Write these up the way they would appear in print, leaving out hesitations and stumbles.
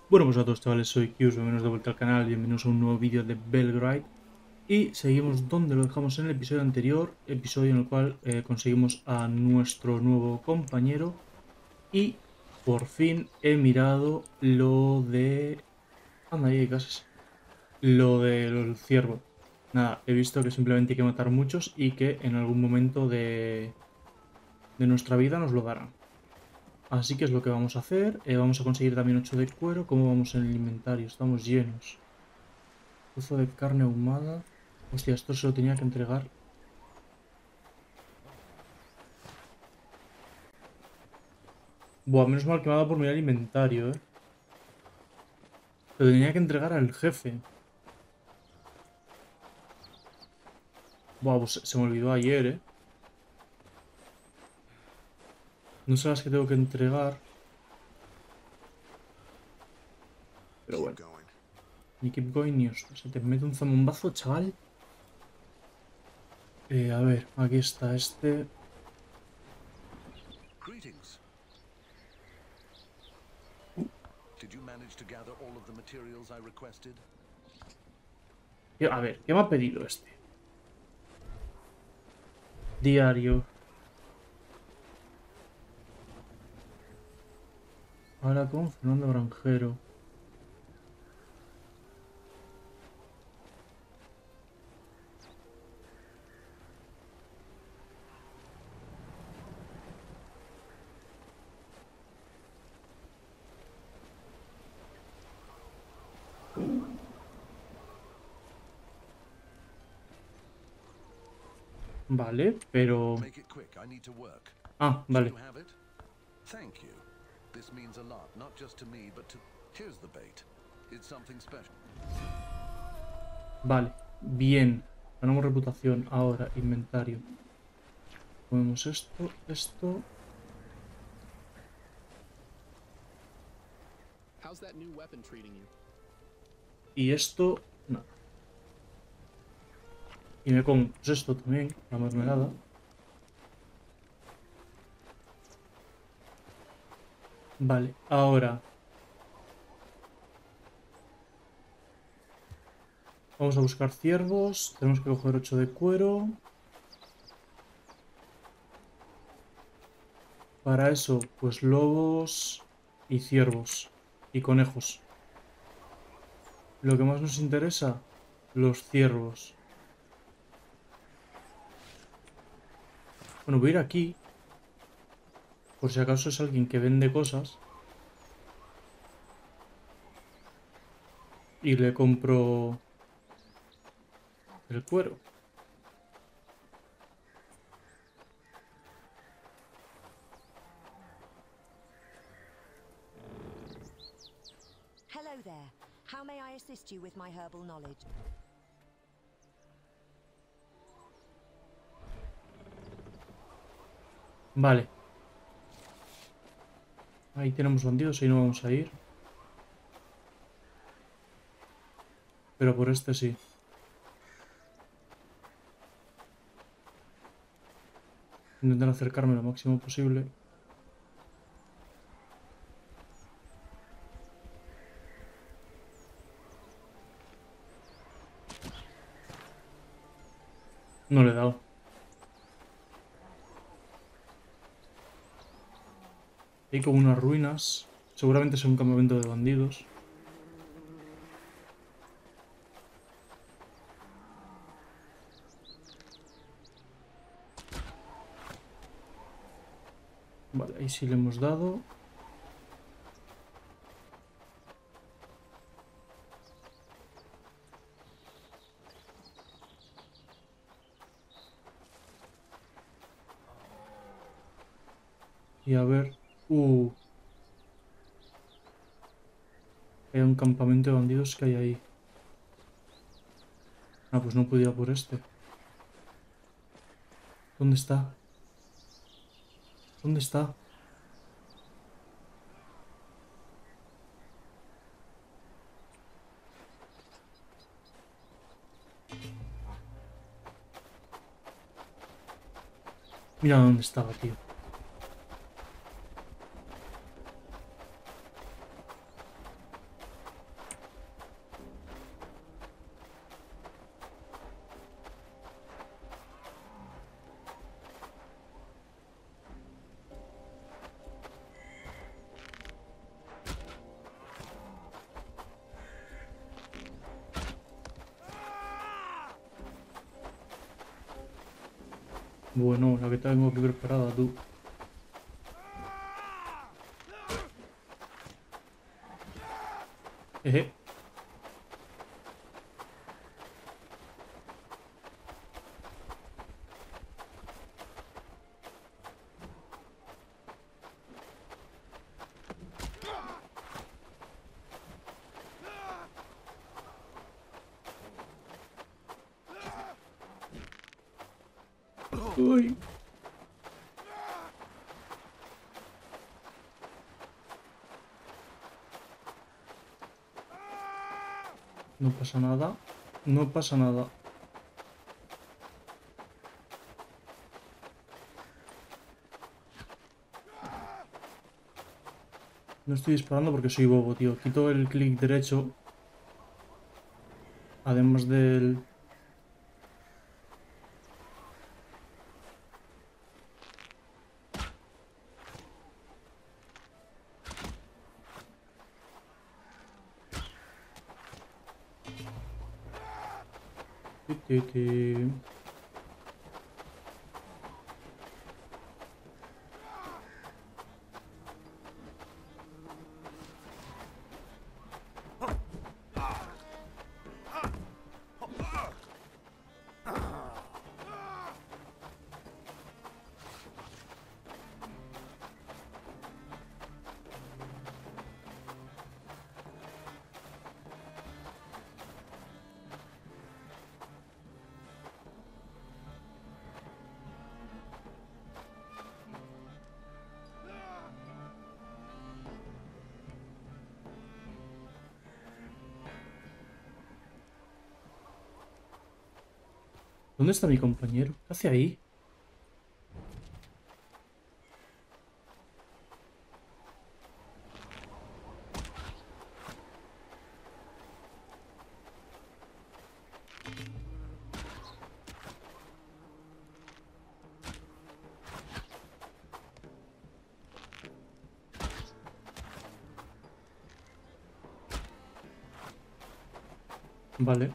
Bueno, pues a todos chavales, soy Kius, bienvenidos de vuelta al canal, bienvenidos a un nuevo vídeo de Belgrade. Y seguimos donde lo dejamos en el episodio anterior, episodio en el cual conseguimos a nuestro nuevo compañero. Y por fin he mirado lo de... Anda, ahí hay casas. Lo del ciervo. Nada, he visto que simplemente hay que matar muchos y que en algún momento de nuestra vida nos lo darán. Así que es lo que vamos a hacer. Vamos a conseguir también 8 de cuero. ¿Cómo vamos en el inventario? Estamos llenos. Trozo de carne ahumada. Hostia, esto se lo tenía que entregar. Buah, menos mal que me ha dado por mirar el inventario, eh. Lo tenía que entregar al jefe. Buah, pues se me olvidó ayer, eh. No sé las que tengo que entregar. Pero bueno. Ni keep going ni os. Se te mete un zambombazo, chaval. A ver, aquí está este. Greetings. Did you manage to gather all of the materials I requested? A ver, ¿qué me ha pedido este? Diario. Ahora con Fernando Granjero. Vale, pero... Make it quick, I need to work. Ah, So vale. you have it? Thank you. This means a lot, not just to me, but to... Here's the bait. It's something special. Vale. Bien. Ganamos reputación. Ahora, inventario. Ponemos esto, esto. How's that new weapon treating you? Y esto, no. Y me como pues esto también, la mermelada. Vale, ahora vamos a buscar ciervos. Tenemos que coger 8 de cuero. Para eso, pues lobos y ciervos y conejos. Lo que más nos interesa, los ciervos. Bueno, voy a ir aquí. Por si acaso es alguien que vende cosas. Y le compro el cuero. Hello there. How may I assist you with my herbal knowledge? Vale. Ahí tenemos bandidos, ahí no vamos a ir. Pero por este sí. Intentar acercarme lo máximo posible. No le he dado. Hay como unas ruinas. Seguramente es un campamento de bandidos. Vale, ahí sí le hemos dado. Y a ver... Hay un campamento de bandidos que hay ahí. Ah, pues no puedo ir a por este. ¿Dónde está? ¿Dónde está? Mira dónde estaba, tío. Bueno, la que tengo aquí preparada, tú. Eje. Uy. No pasa nada. No pasa nada. No estoy disparando porque soy bobo, tío. Quito el clic derecho. Además del... ¿Dónde está mi compañero? ¿Qué hace ahí? Vale.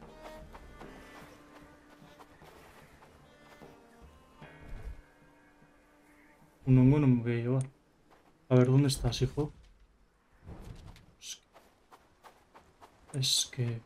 Un hongo no me voy a llevar. A ver, ¿dónde estás, hijo? Es que...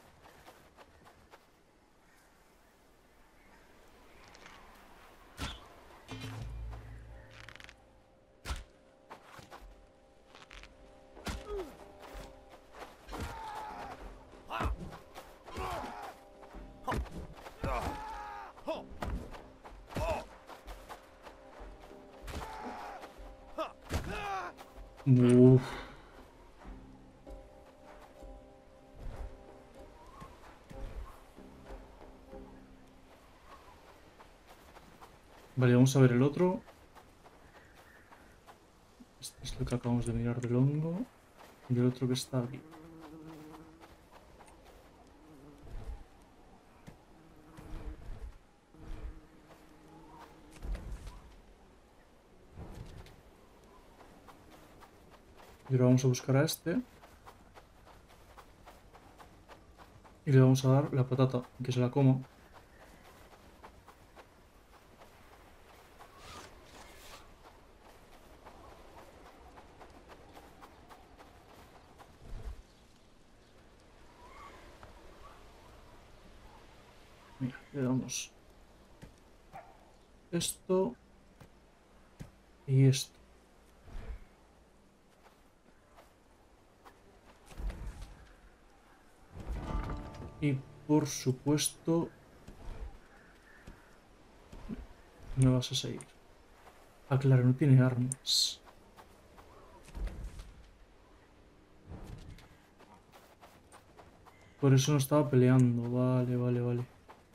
Uf. Vale, vamos a ver el otro. Este es lo que acabamos de mirar del hongo. Y el otro que está aquí. Y ahora vamos a buscar a este. Y le vamos a dar la patata, que se la coma. Mira, le damos esto y esto. Y por supuesto, me vas a seguir. Ah, claro, no tiene armas. Por eso no estaba peleando. Vale, vale, vale.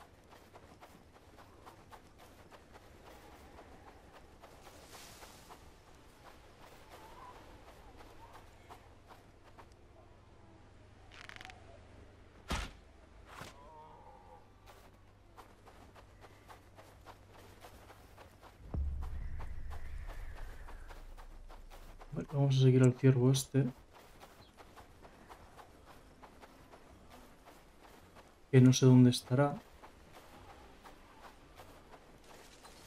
Vale, vamos a seguir al ciervo este. Que no sé dónde estará.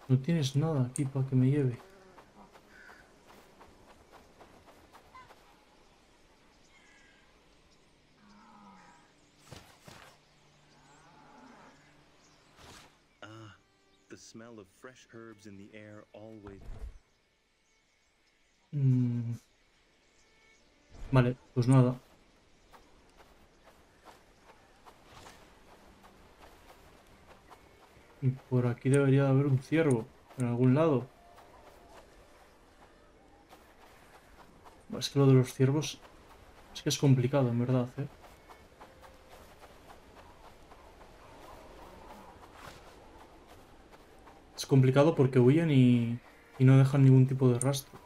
No tienes nada aquí para que me lleve. Ah, the smell of fresh herbs in the air always. Vale, pues nada. Y por aquí debería de haber un ciervo. En algún lado. Es que lo de los ciervos es que es complicado, en verdad, ¿eh? Es complicado porque huyen y no dejan ningún tipo de rastro.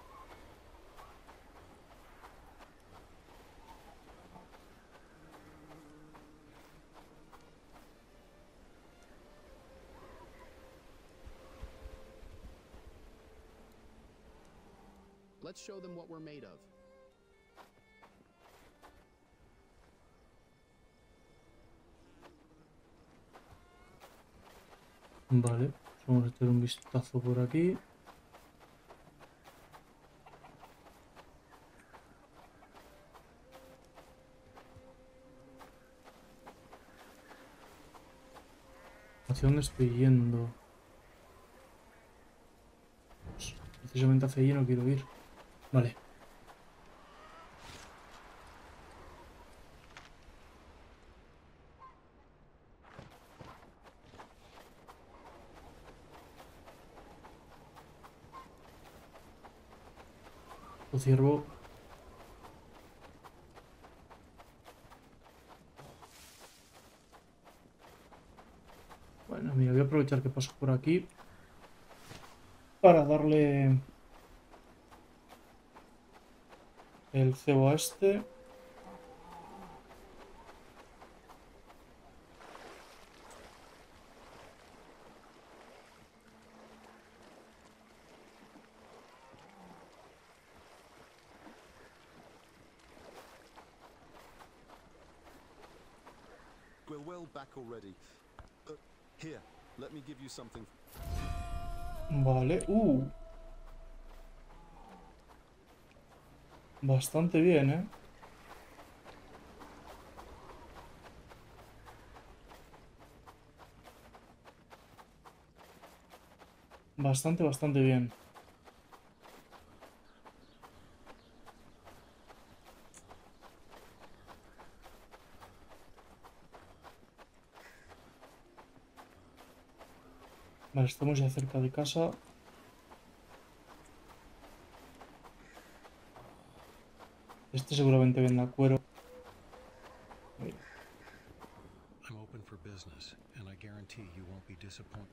Let's show them what we're made of. Vale, pues vamos a echar un vistazo por aquí. ¿Hacia dónde estoy yendo? Pues, precisamente hacia allí no quiero ir. Vale. O ciervo. Bueno, mira, voy a aprovechar que paso por aquí para darle el cebo a este. We're well back already. Here, let me give you something. Vale, bastante bien, ¿eh? Bastante bien. Vale, estamos ya cerca de casa. Este seguramente venda cuero. I'm open for business, and I guarantee you won't be disappointed.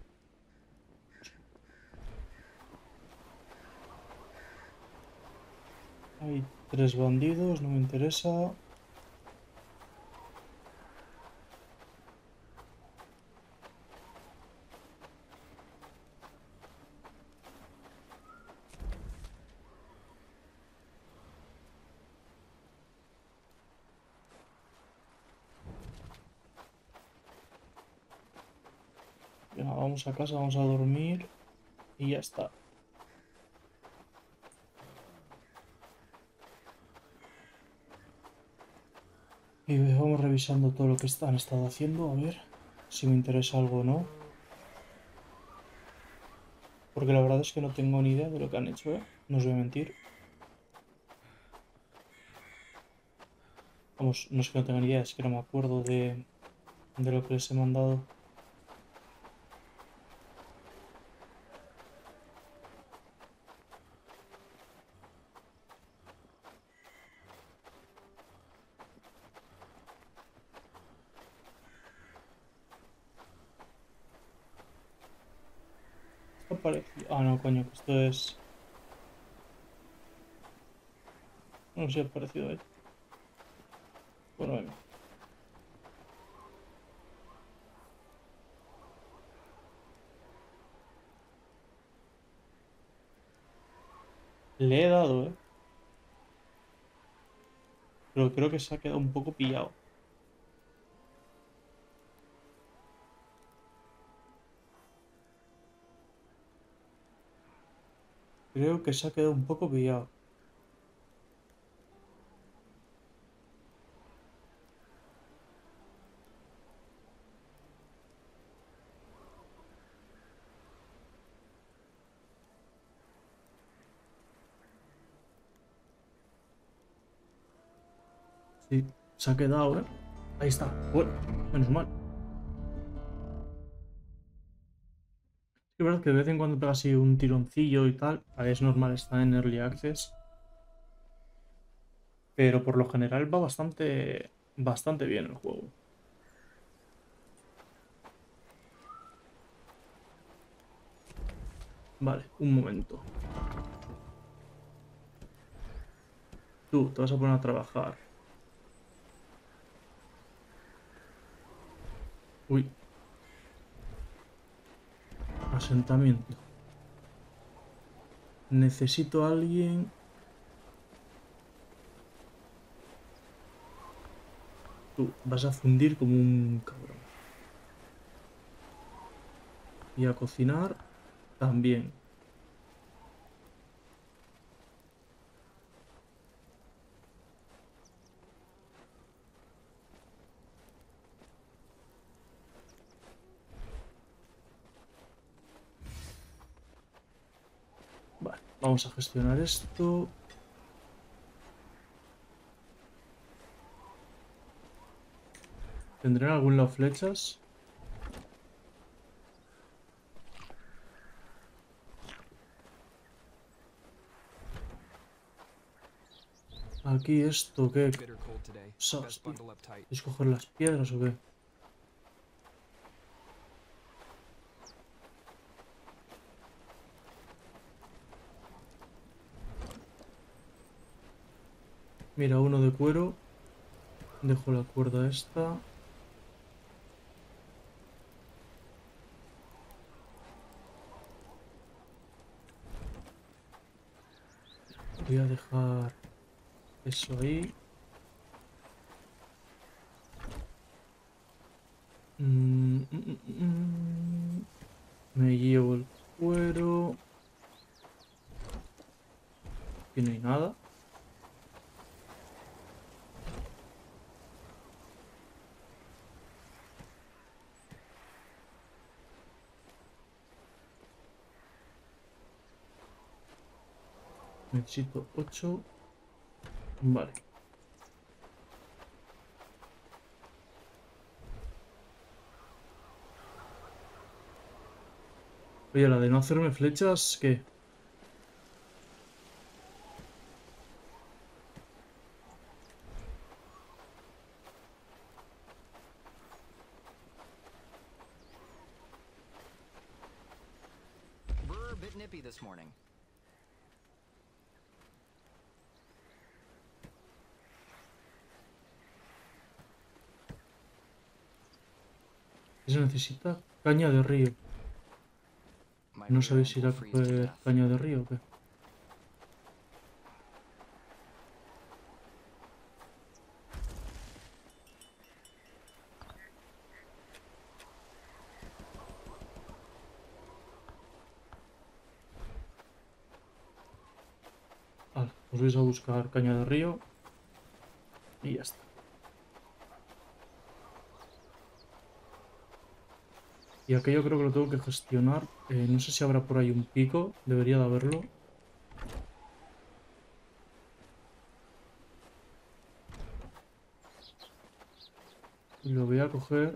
Hay 3 bandidos, no me interesa. Venga, vamos a casa, vamos a dormir y ya está. Y vamos revisando todo lo que han estado haciendo, a ver si me interesa algo o no. Porque la verdad es que no tengo ni idea de lo que han hecho, ¿eh? No os voy a mentir. Vamos, no es que no tenga ni idea, es que no me acuerdo de lo que les he mandado. Esto parece... Ah, no, coño, que esto es... No sé si ha parecido a él. Bueno, venga. Le he dado, ¿eh? Pero creo que se ha quedado un poco pillado. creo que se ha quedado un poco pillado. Sí, se ha quedado, ¿eh? Ahí está. Bueno, menos mal. Es verdad que de vez en cuando pega así un tironcillo y tal. Es normal, está en Early Access. Pero por lo general va bastante bien el juego. Vale, un momento. Tú, te vas a poner a trabajar. Uy, asentamiento. Necesito a alguien. Tú vas a fundir como un cabrón. Y a cocinar también. Vale, vamos a gestionar esto. ¿Tendré en algún lado flechas? Aquí esto, ¿qué? Bitter cold today. Sos, Best tío. bundle up tight. ¿Es coger las piedras o qué? Mira, uno de cuero. Dejo la cuerda esta. Voy a dejar eso ahí. Me llevo el cuero. Aquí no hay nada. Necesito 8. Vale. Oye, la de no hacerme flechas, ¿qué? We're a bit nippy this morning. ¿Qué se necesita? Caña de río. My No rear sabéis end ir will a freeze to coger death. caña de río o qué. Vale, os vais a buscar caña de río. Y ya está. Y aquello creo que lo tengo que gestionar. No sé si habrá por ahí un pico. Debería de haberlo. Y lo voy a coger.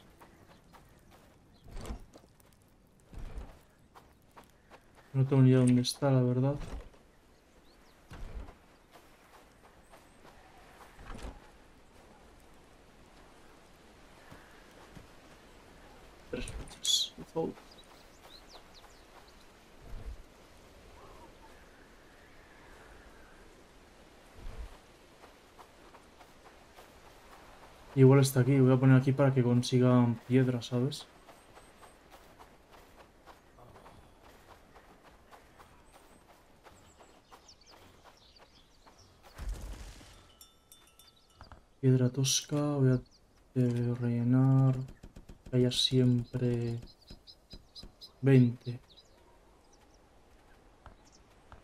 No tengo ni idea dónde está, la verdad. Tres flechas. Igual está aquí. Voy a poner aquí para que consigan piedra, ¿sabes? Piedra tosca. Voy a rellenar. Que haya siempre 20.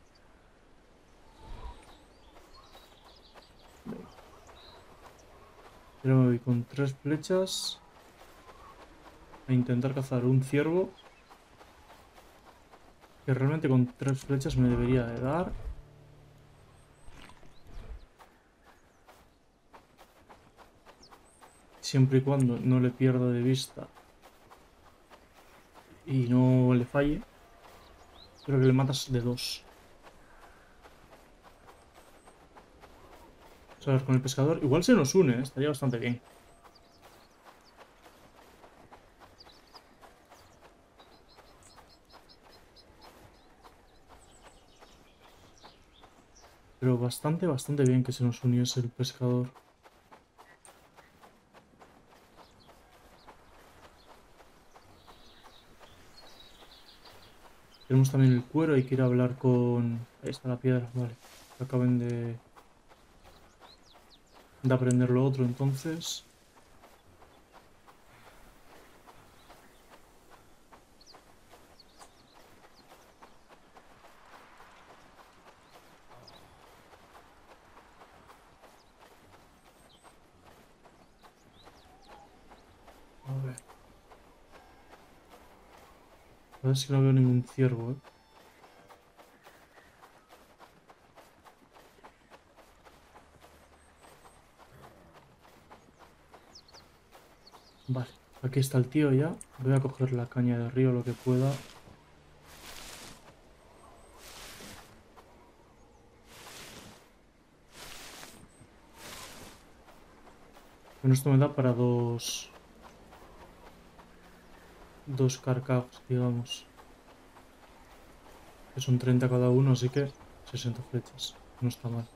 Pero me voy con 3 flechas a intentar cazar un ciervo. Que realmente con 3 flechas me debería de dar. Siempre y cuando no le pierda de vista y no le falle. Creo que le matas de 2. Vamos a ver con el pescador. Igual se nos une, ¿eh? Estaría bastante bien. Pero bastante bien que se nos uniese el pescador. Tenemos también el cuero, hay que ir a hablar con... Ahí está la piedra, vale. Acaben de aprender lo otro entonces. A ver. A ver si no veo ningún ciervo, ¿eh? Vale, aquí está el tío ya. Voy a coger la caña de río lo que pueda. Bueno, esto me da para dos carcajes, digamos. Que son 30 cada uno, así que 60 flechas. No está mal.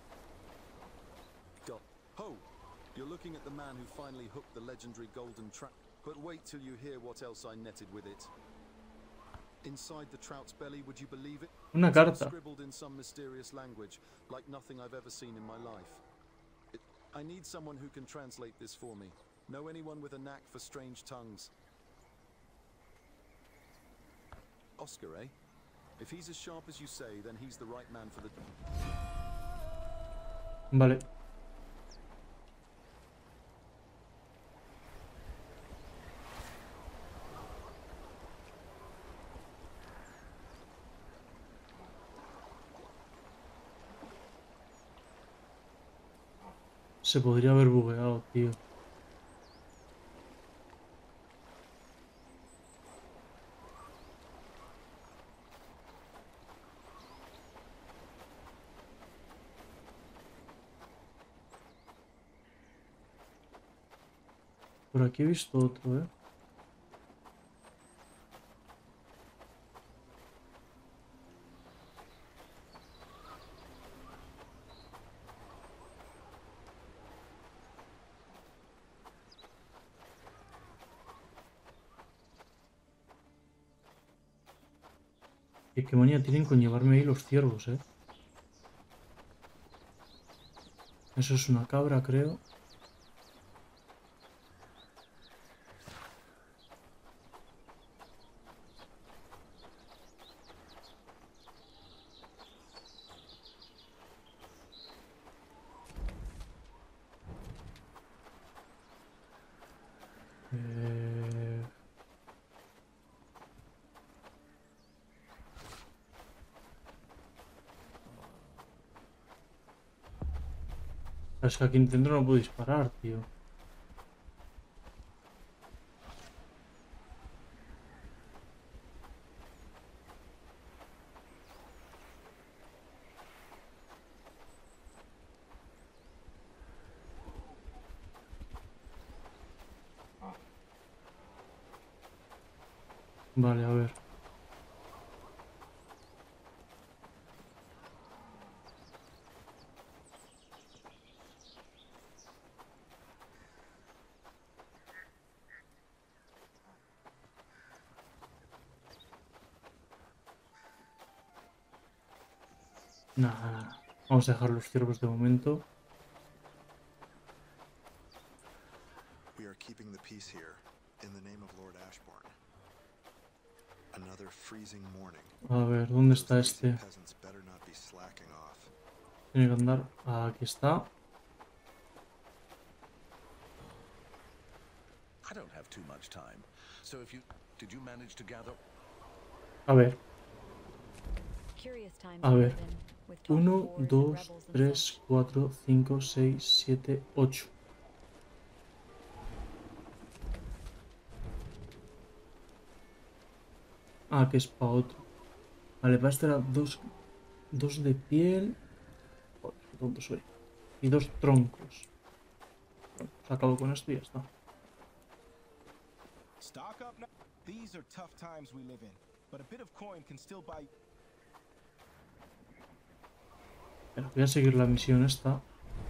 Ho! You're looking at the man who finally hooked the legendary golden trout. But wait till you hear what else I netted with it. Inside the trout's belly, would you believe it? Una It's all carta. scribbled in some mysterious language, like nothing I've ever seen in my life. I need someone who can translate this for me. Know anyone with a knack for strange tongues? Oscar, eh? If he's as sharp as you say, then he's the right man for the... Vale. Se podría haber bugueado, tío. Por aquí he visto otro, ¿eh? Y qué manía tienen con llevarme ahí los ciervos, ¿eh? Eso es una cabra, creo. Es que aquí dentro no puedo disparar, tío. Vale, a ver. Nada. Vamos a dejar los ciervos de momento. We are keeping the peace here in the name of Lord Ashbourne. Another freezing morning. A ver, ¿dónde está este? Peasants better not be slacking off. Tiene que andar. Aquí está. I don't have too much time. So if you did you manage to gather? A ver, Curious times a we ver. live in, with 1, wars and 2, rebels and 3, such. 4, 5, 6, 7, 8. Ah, que es para otro. Vale, para este era dos de piel. Joder, qué tonto soy. Y 2 troncos. Bueno, pues acabo con esto y ya está. Stock up now. These are tough times we live in, but a bit of coin can still buy. Bueno, voy a seguir la misión esta.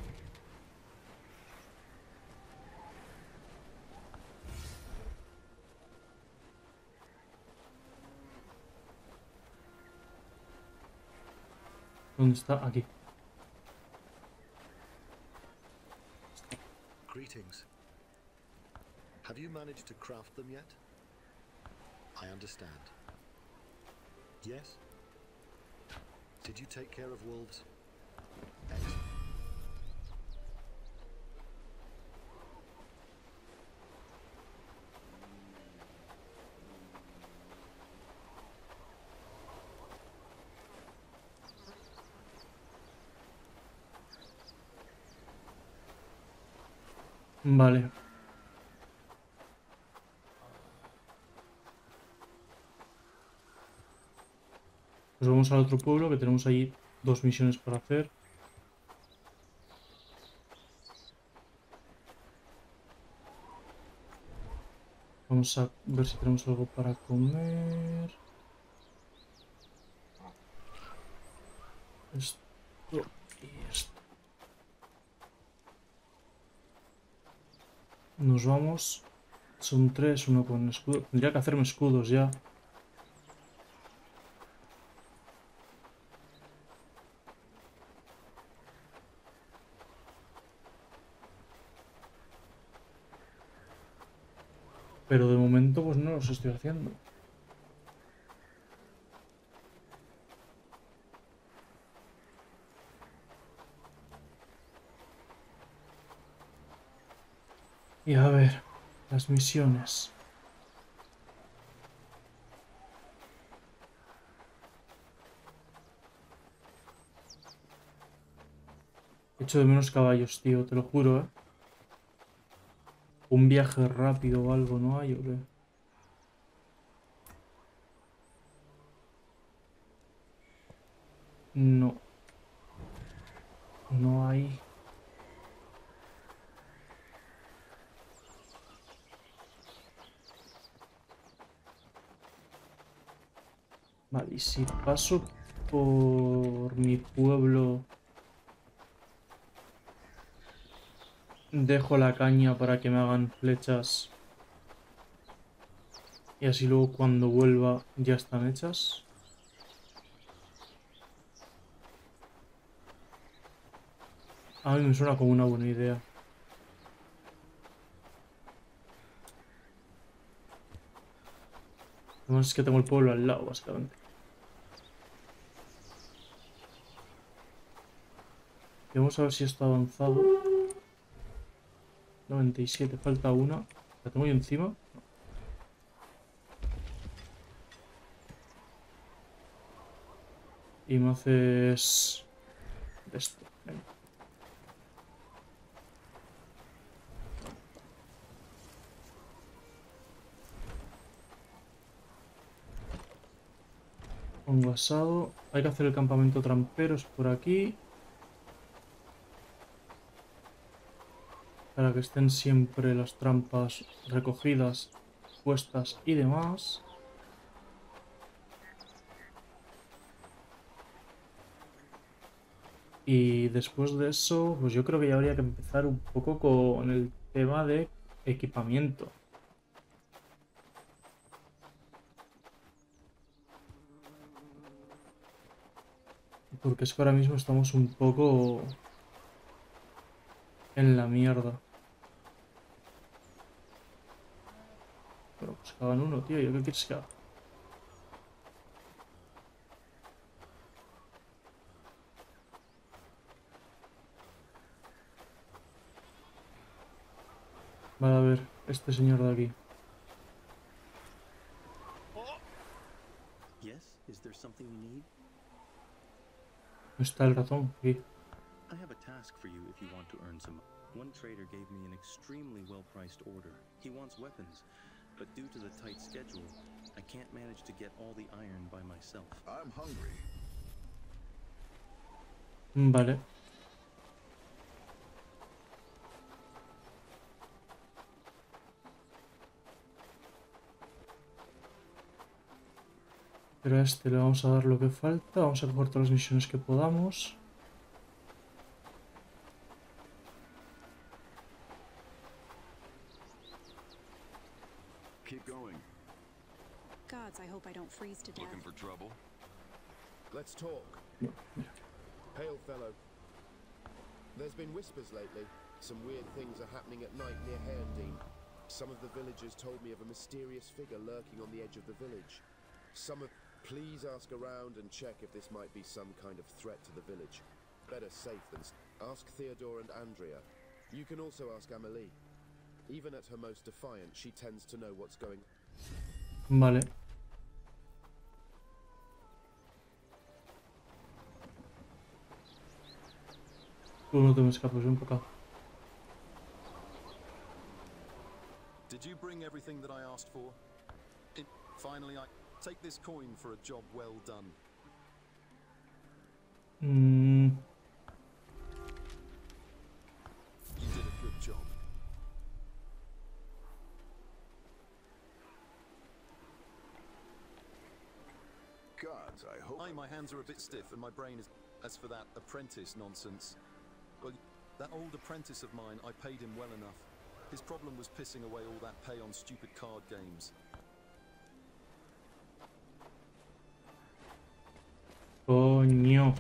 ¿Dónde está? Aquí. Greetings. Have you managed to craft them yet? I understand. Yes? Did you take care of wolves? Excellent. Vale. Pues vamos al otro pueblo que tenemos ahí 2 misiones para hacer. Vamos a ver si tenemos algo para comer. Esto y esto. Nos vamos. Son 3, uno con escudo. Tendría que hacerme escudos ya. Pero de momento pues no los estoy haciendo. Y a ver, las misiones. Echo de menos caballos, tío, te lo juro, ¿eh? Un viaje rápido o algo, ¿no hay o qué? No. No hay. Vale, y si paso por mi pueblo, dejo la caña para que me hagan flechas y así luego cuando vuelva ya están hechas. A mí me suena como una buena idea. Además es que tengo el pueblo al lado, básicamente. Y vamos a ver si esto ha avanzado. 97, falta una. ¿La tengo yo encima? No. Y me haces esto. Venga. Pongo asado. Hay que hacer el campamento tramperos por aquí. Para que estén siempre las trampas recogidas, puestas y demás. Y después de eso, pues yo creo que ya habría que empezar un poco con el tema de equipamiento. Porque es que ahora mismo estamos un poco en la mierda. Bueno, pues que hagan uno, tío. ¿Yo qué quieres que haga? Vale, a ver. este señor de aquí. Yes, is there something you need? ¿Dónde está el ratón? Aquí. I have a task for you if you want to earn some. One trader gave me an extremely well-priced order. He wants weapons, but due to the tight schedule, I can't manage to get all the iron by myself. I'm hungry. Vale. Pero a este le vamos a dar lo que falta. Vamos a coger todas las misiones que podamos. Keep going. Gods, I hope I don't freeze to death. Looking for trouble? Let's talk. Hail, fellow. There's been whispers lately. Some weird things are happening at night near Herndine. Some of the villagers told me of a mysterious figure lurking on the edge of the village. Please ask around and check if this might be some kind of threat to the village. Better safe than... Ask Theodore and Andrea. You can also ask Amelie. Even at her most defiant, she tends to know what's going... Vale. Tú no te me escapes, ven para acá. Did you bring everything that I asked for? Finally, I take this coin for a job well done. You did a good job. Gods, I hope... My hands are a bit stiff and my brain is... As for that apprentice nonsense, well, that old apprentice of mine, I paid him well enough. His problem was pissing away all that pay on stupid card games. Coño.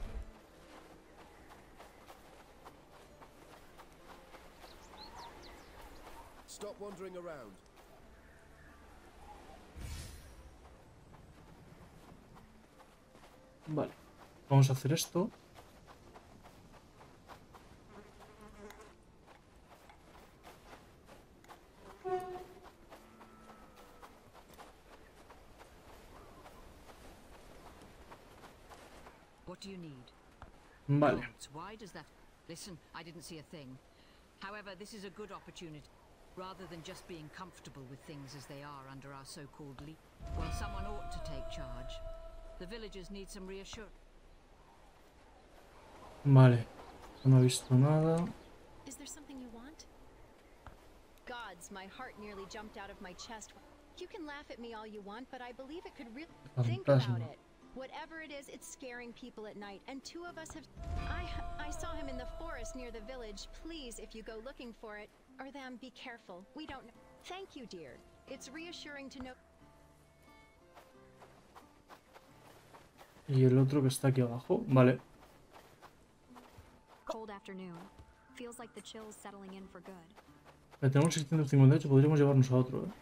Stop wandering around. Vale. Vamos a hacer esto. What do you need? Vale. Why does that... Listen, I didn't see a thing. However, this is a good opportunity. Rather than just being comfortable with things as they are under our so-called lead. Well, someone ought to take charge. The villagers need some reassurance. Vale. No he visto nada. Is there something you want? Gods, my heart nearly jumped out of my chest. You can laugh at me all you want, but I believe it could really... Think about it. Whatever it is, it's scaring people at night, and two of us have... I saw him in the forest near the village. Please, if you go looking for it, or them, be careful. We don't know. Thank you, dear. It's reassuring to know... Y el otro que está aquí abajo. Vale. Cold afternoon. Feels like the chill's settling in for good. Tenemos 658, podríamos llevarnos a otro, ¿eh?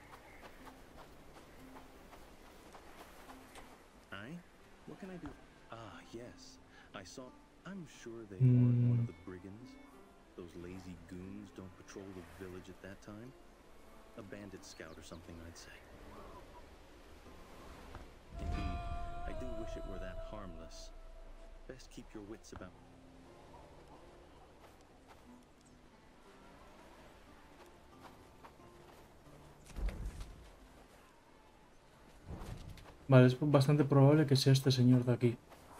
What can I do? Ah, yes. I saw... I'm sure they weren't one of the brigands. Those lazy goons don't patrol the village at that time. A bandit scout or something, I'd say. Indeed, I do wish it were that harmless. Best keep your wits about... Vale, es bastante probable que sea este señor de aquí.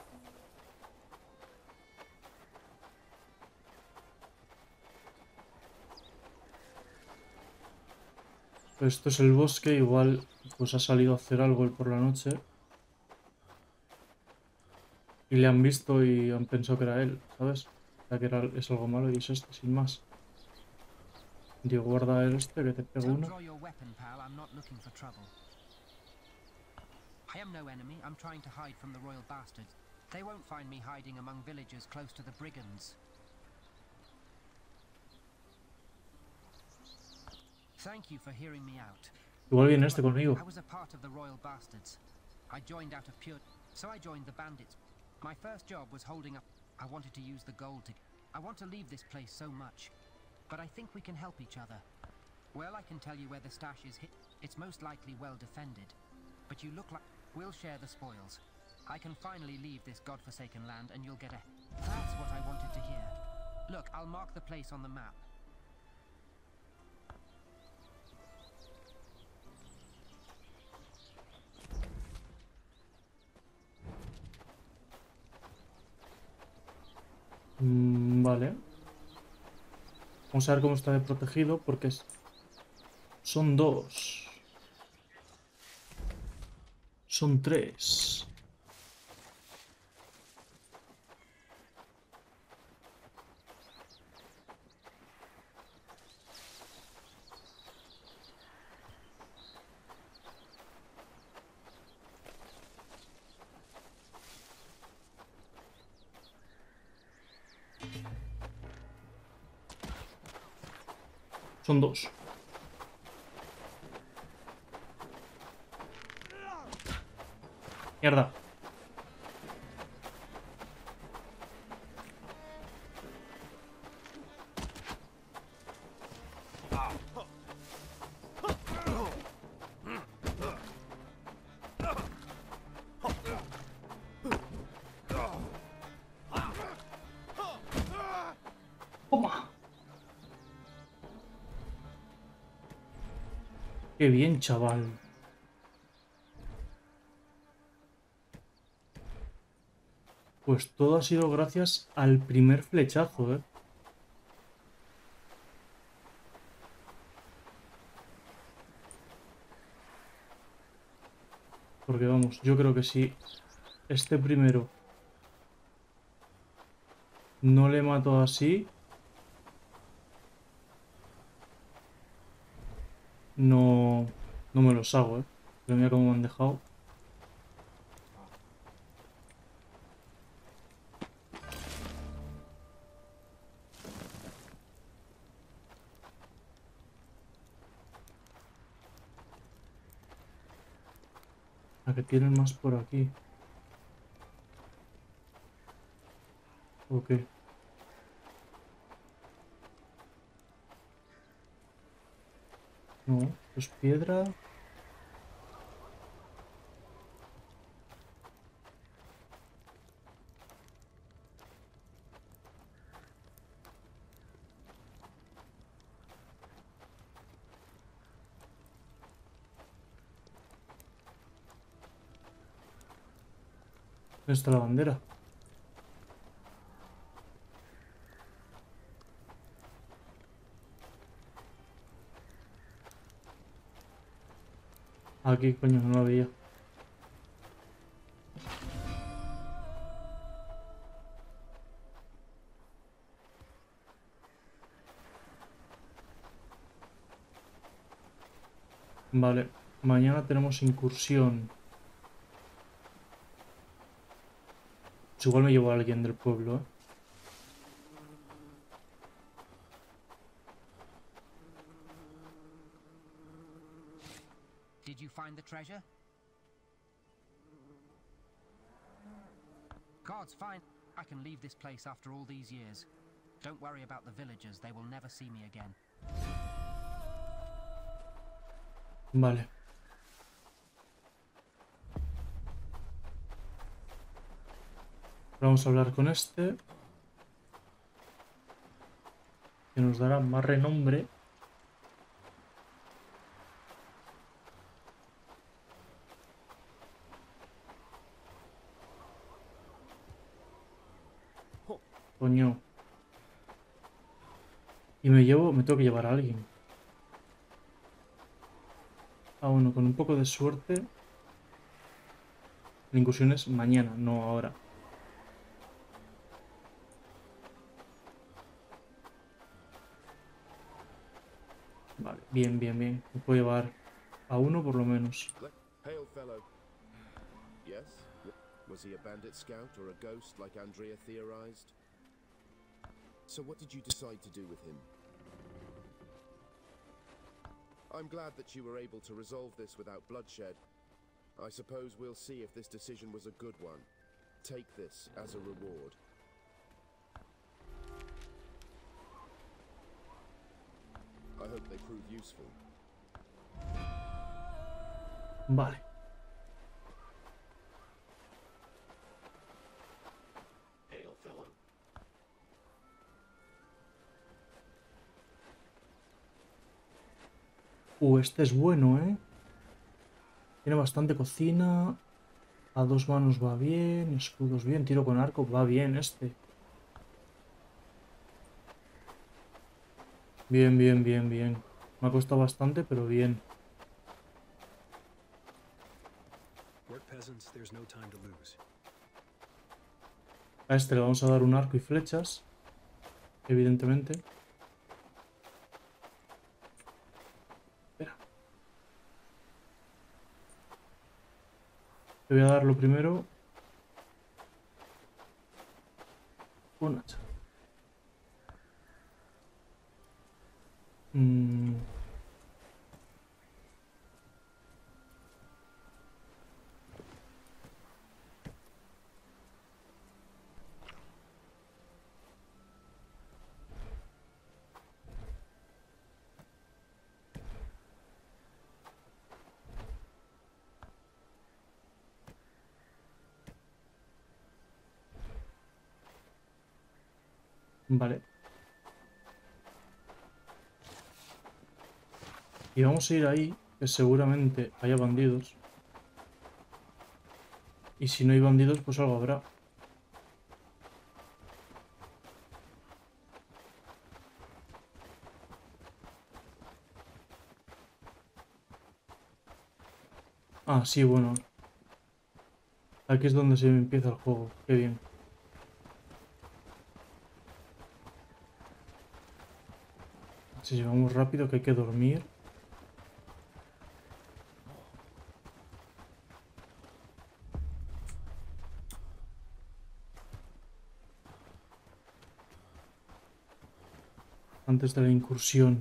Pues esto es el bosque, igual pues ha salido a hacer algo él por la noche. Y le han visto y han pensado que era él, ¿sabes? O sea, que es algo malo y es este, sin más. Digo, guarda el este que te pego uno. I am no enemy. I'm trying to hide from the royal bastards. They won't find me hiding among villagers close to the brigands. Thank you for hearing me out. Igual viene este conmigo. I was a part of the royal bastards. I joined out of pure... So I joined the bandits. My first job was holding up... I wanted to use the gold to... I want to leave this place so much. But I think we can help each other. Well, I can tell you where the stash is hid. It's most likely well defended. But you look like... We'll share the spoils. I can finally leave this godforsaken land and you'll get a... That's what I wanted to hear. Look, I'll mark the place on the map. Vale. Vamos a ver cómo está de protegido porque son 2. Son 3. Son 2. Mierda. Toma. Qué bien, chaval. Pues todo ha sido gracias al primer flechazo, ¿eh? Porque vamos, yo creo que si este primero no le mato así, no me los hago, ¿eh? Pero mira cómo me han dejado. A que tienen más por aquí. Ok. No, pues piedra. ¿Dónde está la bandera? Aquí, coño, no la veía. Vale, mañana tenemos incursión. Pues igual me llevo a alguien del pueblo, ¿eh? Did you find the treasure? God's fine. I can leave this place after all these years. Don't worry about the villagers. They will never see me again. Vale. Vamos a hablar con este. Que nos dará más renombre. Coño. Y me tengo que llevar a alguien. Ah, bueno, con un poco de suerte. La incursión es mañana, no ahora. Vale, bien, bien, bien. Me puedo llevar a uno por lo menos. Hail, fellow. Yes? Was he a bandit scout or a ghost like Andrea theorized? So what did you decide to do with him? I'm glad that you were able to resolve this without bloodshed. I suppose we'll see if this decision was a good one. Take this as a reward. I hope they prove prove useful. Vale. Este es bueno, ¿eh? Tiene bastante cocina. A 2 manos va bien. Escudos bien. Tiro con arco va bien este. Bien, bien, bien, bien. Me ha costado bastante, pero bien. A este le vamos a dar un arco y flechas. Evidentemente. Espera. Le voy a dar lo primero. Un hacha. Vale. Y vamos a ir ahí, que seguramente haya bandidos. Y si no hay bandidos, pues algo habrá. Ah, sí, bueno. Aquí es donde se empieza el juego. Qué bien. Si vamos rápido, que hay que dormir. Antes de la incursión.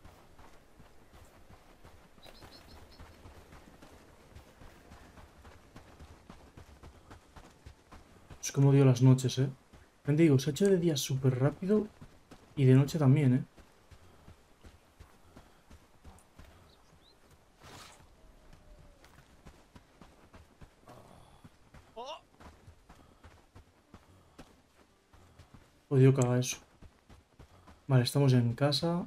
Es como dio las noches, ¿eh? Digo, se ha hecho de día súper rápido y de noche también, ¿eh? Odio que haga eso. Vale, estamos en casa.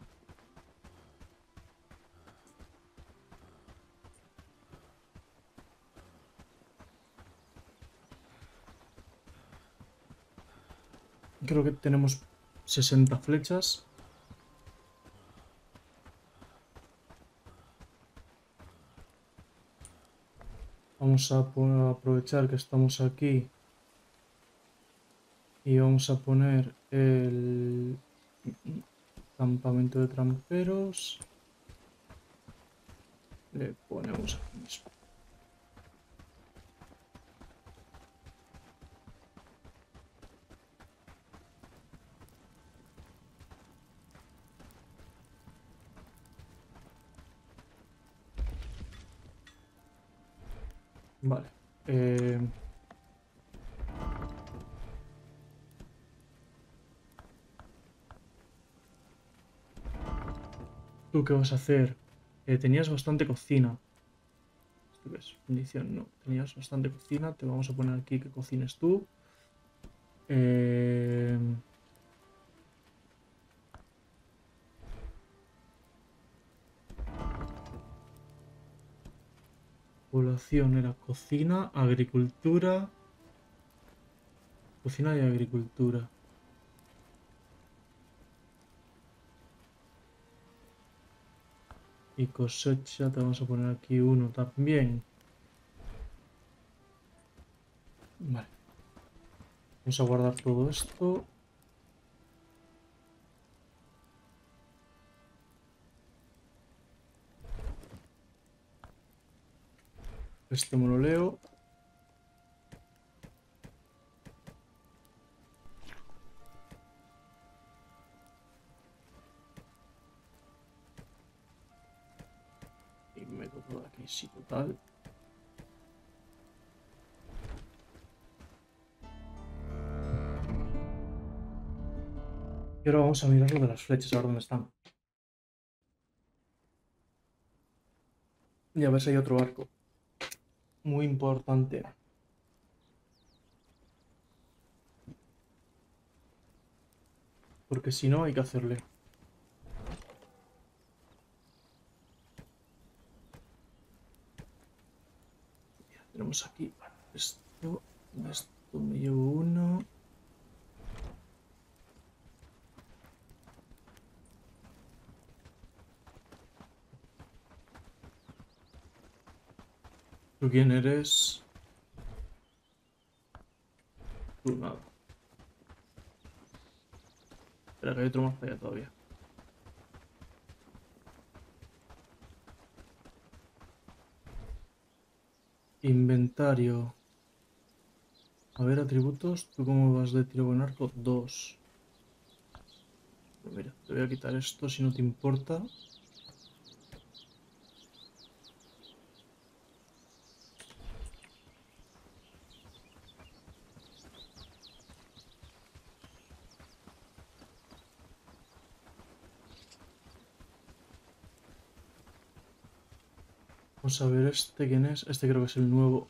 Creo que tenemos 60 flechas. Vamos a aprovechar que estamos aquí. Y vamos a poner el campamento de tramperos. Le ponemos aquí mismo. Vale. ¿Tú qué vas a hacer? Tenías bastante cocina. ¿Esto qué es? Bendición, no. Tenías bastante cocina. Te vamos a poner aquí que cocines tú. Población era cocina, agricultura. Cocina y agricultura. Y cosecha, te vamos a poner aquí uno también. Vale. Vamos a guardar todo esto. Este me lo leo. Y meto todo aquí, sí, total. Y ahora vamos a mirar lo de las flechas, a ver dónde están. Y a ver si hay otro barco. Muy importante. Porque si no, hay que hacerle. Mira, tenemos aquí esto. De esto me llevo uno. ¿Tú quién eres? Tú nada. Espera, que hay otro más para allá todavía. Inventario. A ver, atributos. ¿Tú cómo vas de tiro con arco? 2. Mira, te voy a quitar esto si no te importa. Vamos a ver este quién es. Este creo que es el nuevo.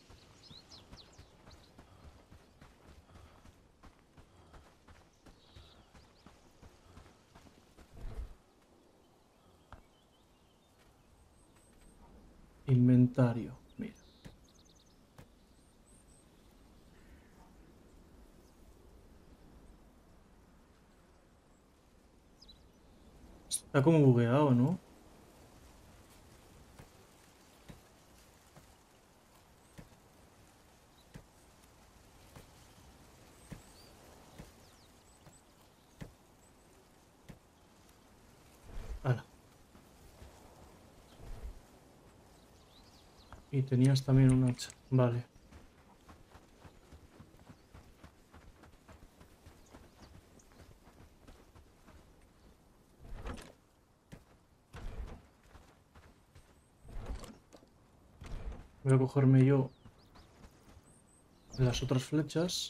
Inventario. Mira. Está como bugueado, ¿no? Hala. Y tenías también un hacha. Vale. Voy a cogerme yo las otras flechas.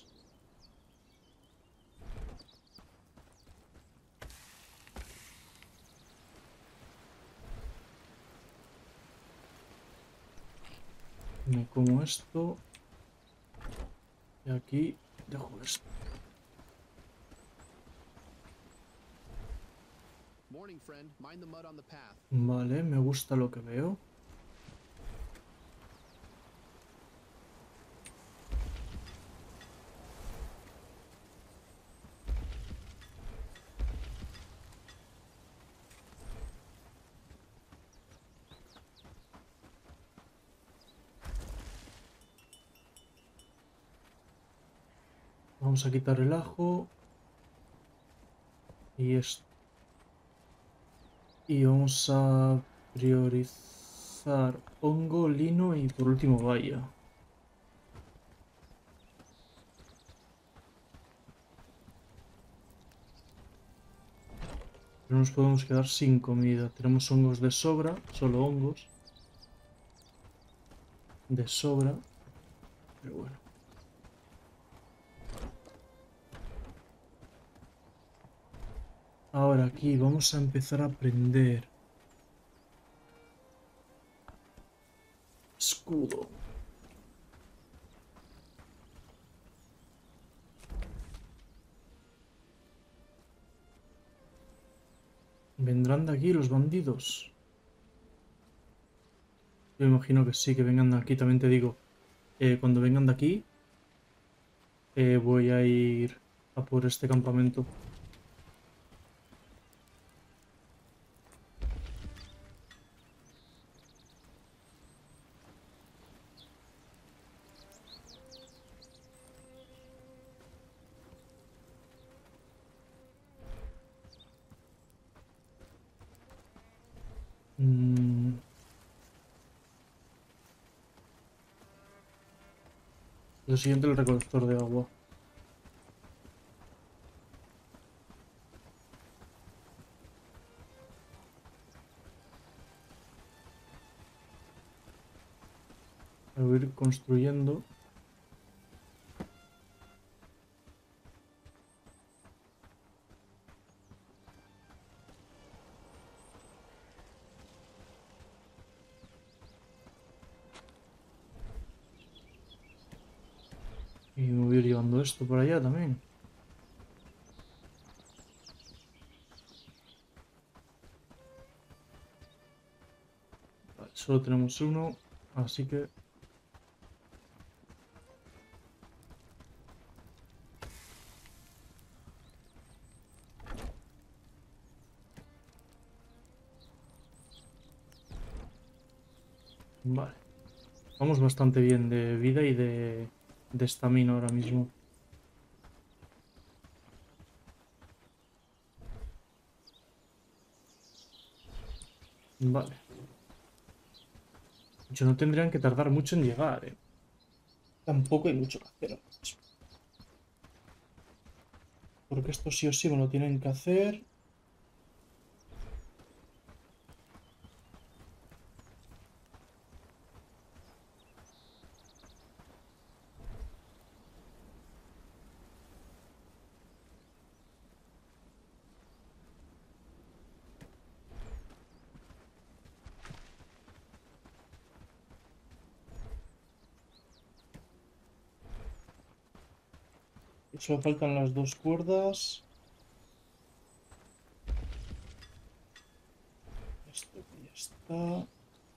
Me como esto. Y aquí dejo esto. Vale, me gusta lo que veo. Vamos a quitar el ajo. Y esto. Y vamos a priorizar hongo, lino y por último valla. No nos podemos quedar sin comida. Tenemos hongos de sobra, solo hongos. De sobra. Pero bueno. Ahora aquí vamos a empezar a aprender. Escudo. ¿Vendrán de aquí los bandidos? Yo imagino que sí, que vengan de aquí. También te digo, cuando vengan de aquí, voy a ir a por este campamento. Lo siguiente, el recolector de agua. Voy a ir construyendo. todo esto por allá también. Vale, solo tenemos uno, así que... Vale. Vamos bastante bien de vida y de estamina ahora mismo. Vale. Yo no tendrían que tardar mucho en llegar, ¿eh? Tampoco hay mucho que hacer ahora mismo. Porque esto sí o sí me lo tienen que hacer. Y solo faltan las dos cuerdas. Esto que ya está.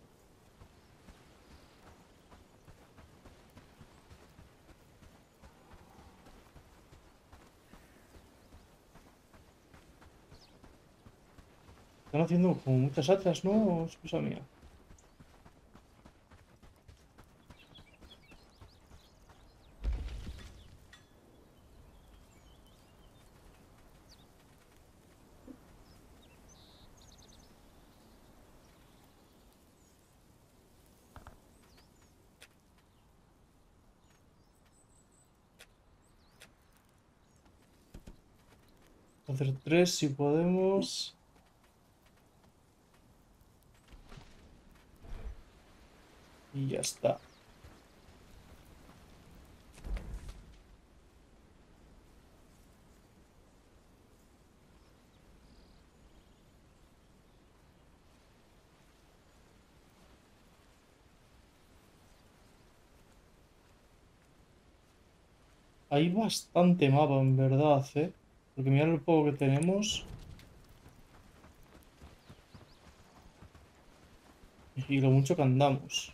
Están haciendo como muchas hachas, ¿no? ¿O es cosa mía? Hacer 3 si podemos. Y ya está. Hay bastante mapa en verdad, ¿eh? Porque mira lo poco que tenemos. Y lo mucho que andamos.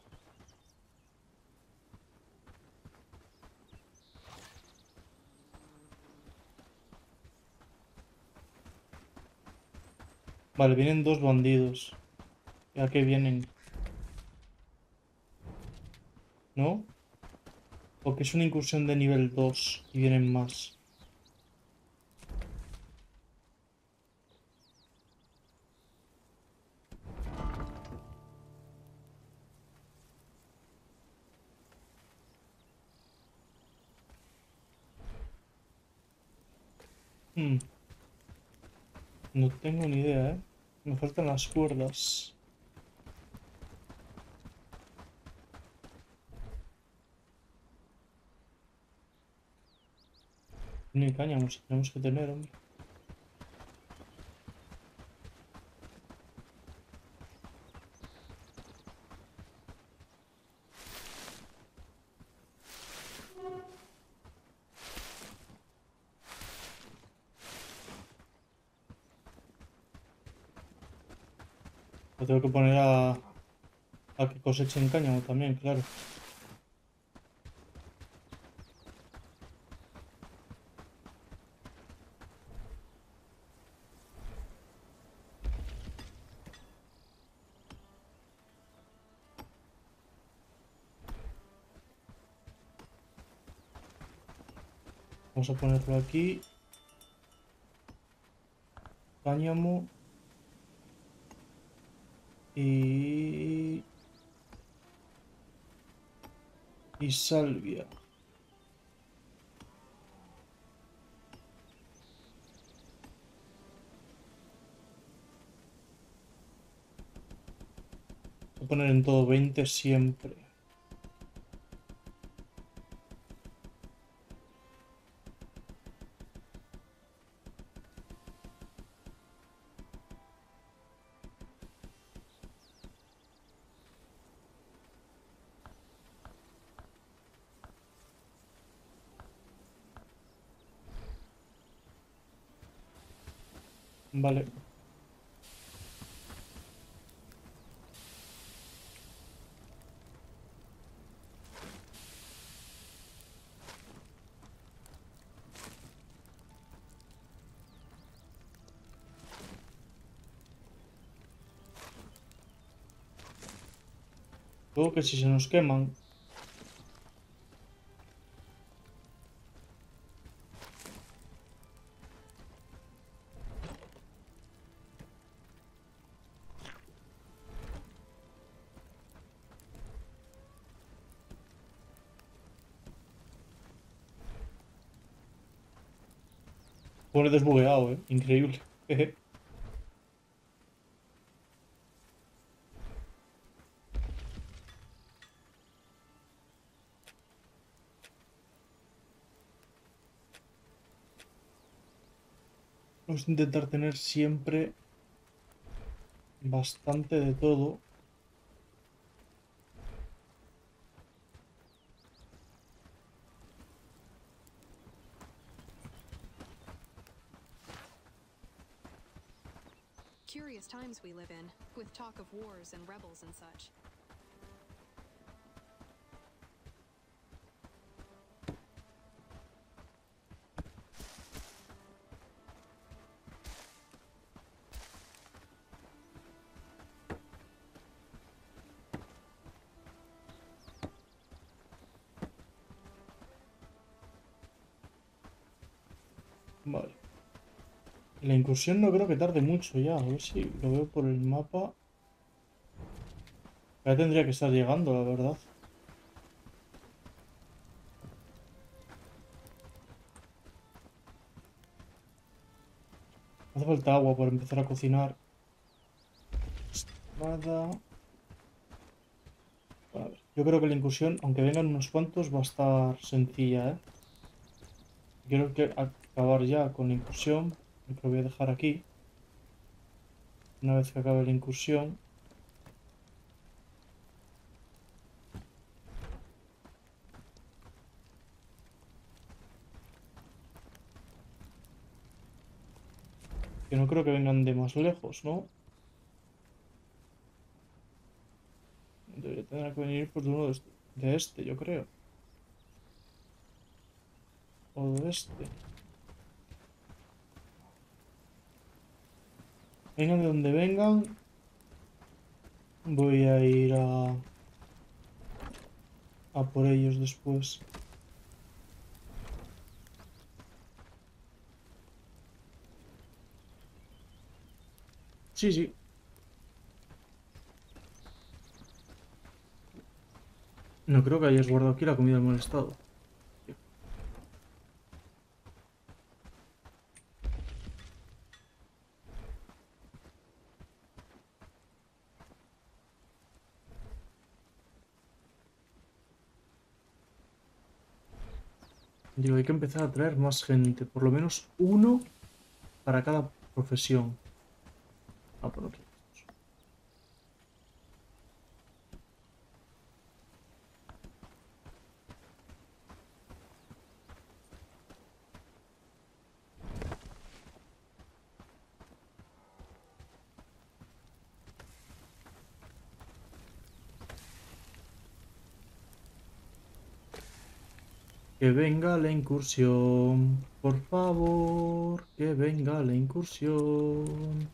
Vale, vienen dos bandidos. ¿A qué vienen? ¿No? Porque es una incursión de nivel 2 y vienen más. No tengo ni idea, ¿eh? Me faltan las cuerdas. Ni cáñamos, tenemos que tener, hombre. Lo tengo que poner a que cosechen cáñamo también, claro. Vamos a ponerlo aquí. Cáñamo. Y salvia. Voy a poner en todo 20 siempre. Vale. Luego que si se nos queman. Pone desbugueado, increíble. Vamos a intentar tener siempre bastante de todo. Curious times we live in, with talk of wars and rebels and such. Vale. La incursión no creo que tarde mucho ya. A ver si lo veo por el mapa. Ya tendría que estar llegando, la verdad. Hace falta agua para empezar a cocinar. Nada. A ver, yo creo que la incursión, aunque vengan unos cuantos, va a estar sencilla, ¿eh? Quiero acabar ya con la incursión. Lo voy a dejar aquí. Una vez que acabe la incursión. Que no creo que vengan de más lejos, ¿no? Debería tener que venir por uno de este, yo creo. O de este. Vengan de donde vengan. Voy a ir a por ellos después. Sí, sí. No creo que hayas guardado aquí la comida en mal estado. Digo, hay que empezar a traer más gente. Por lo menos uno para cada profesión. Ah, por aquí. Que venga la incursión, por favor, que venga la incursión.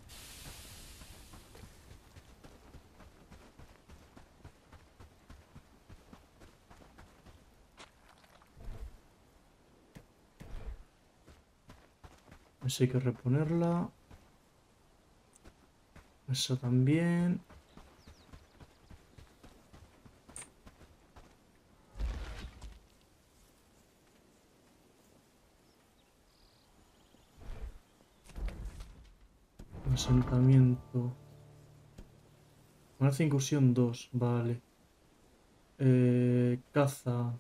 Esa hay que reponerla. Esa también. Asentamiento. Hace incursión 2, vale. Caza.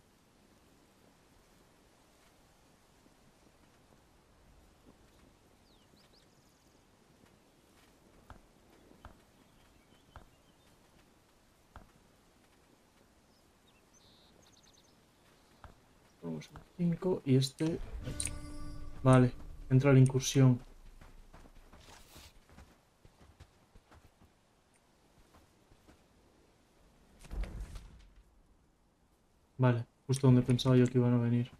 Vamos a 5 y este. Vale, entra la incursión. Vale, justo donde pensaba yo que iban a venir.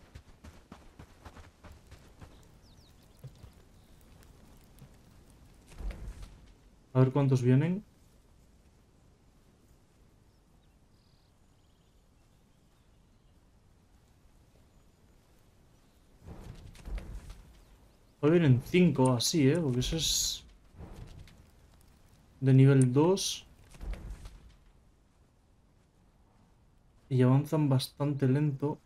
A ver cuántos vienen. Hoy vienen 5 así, porque eso es de nivel 2. Y avanzan bastante lento.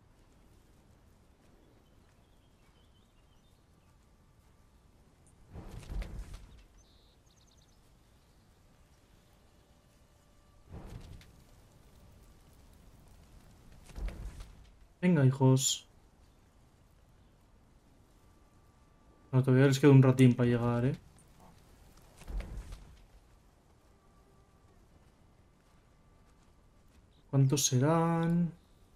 Venga, hijos. No, todavía les queda un ratín para llegar, ¿Cuántos serán?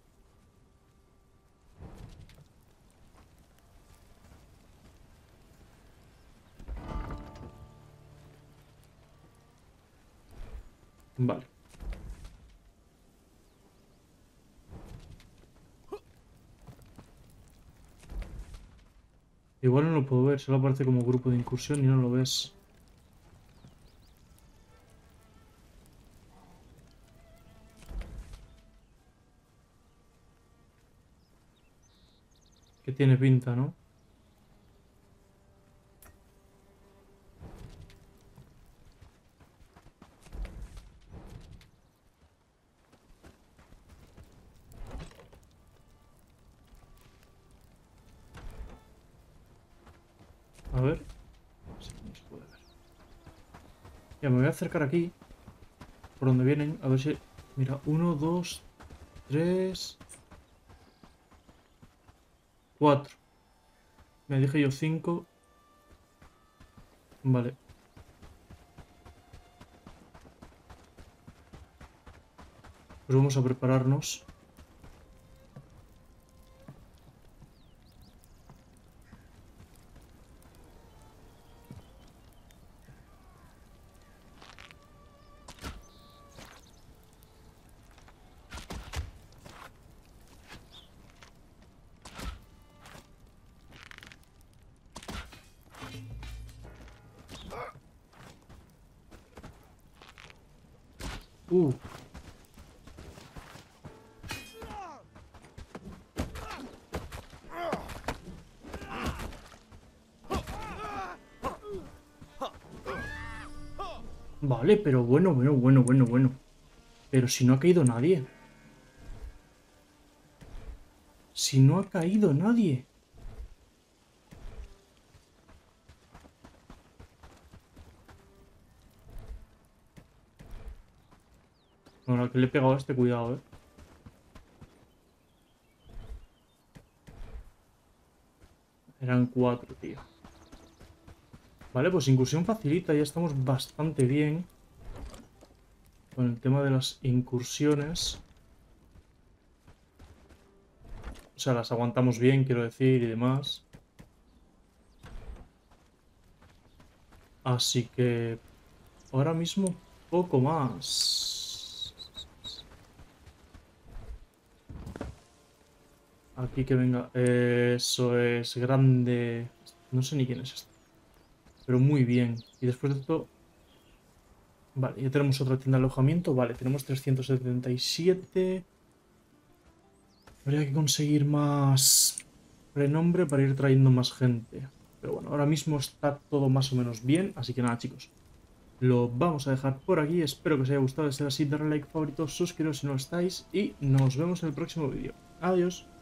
Vale. Igual no lo puedo ver, solo aparece como grupo de incursión y no lo ves. Que tiene pinta, ¿no? A ver. Sí, no se puede ver. Ya, me voy a acercar aquí. Por donde vienen. A ver si... Mira, 1, 2, 3... 4. Me dije yo 5. Vale. Pues vamos a prepararnos. Vale, pero bueno. Pero si no ha caído nadie. Si no ha caído nadie. Bueno, al que le he pegado a este, cuidado, Eran 4, tío. Vale, pues incursión facilita, ya estamos bastante bien con el tema de las incursiones. O sea, las aguantamos bien, quiero decir, y demás. Así que ahora mismo poco más. Aquí que venga. Eso es grande. No sé ni quién es este. Pero muy bien. Y después de esto... Vale, ya tenemos otra tienda de alojamiento. Vale, tenemos 377. Habría que conseguir más renombre para ir trayendo más gente. Pero bueno, ahora mismo está todo más o menos bien. Así que nada, chicos. Lo vamos a dejar por aquí. Espero que os haya gustado. De ser así, darle like, favorito, suscribiros si no lo estáis. Y nos vemos en el próximo vídeo. Adiós.